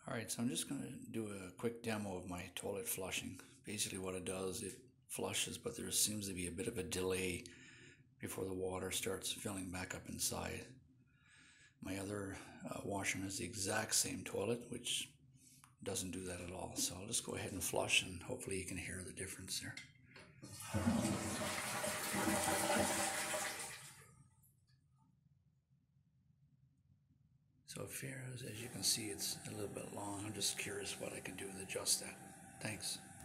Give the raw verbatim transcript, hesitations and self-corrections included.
Alright, so I'm just going to do a quick demo of my toilet flushing. Basically what it does, it flushes, but there seems to be a bit of a delay before the water starts filling back up inside. My other uh, washroom has the exact same toilet, which doesn't do that at all. So I'll just go ahead and flush, and hopefully you can hear the difference there. So here, as you can see, it's a little bit long. I'm just curious what I can do to adjust that. Thanks.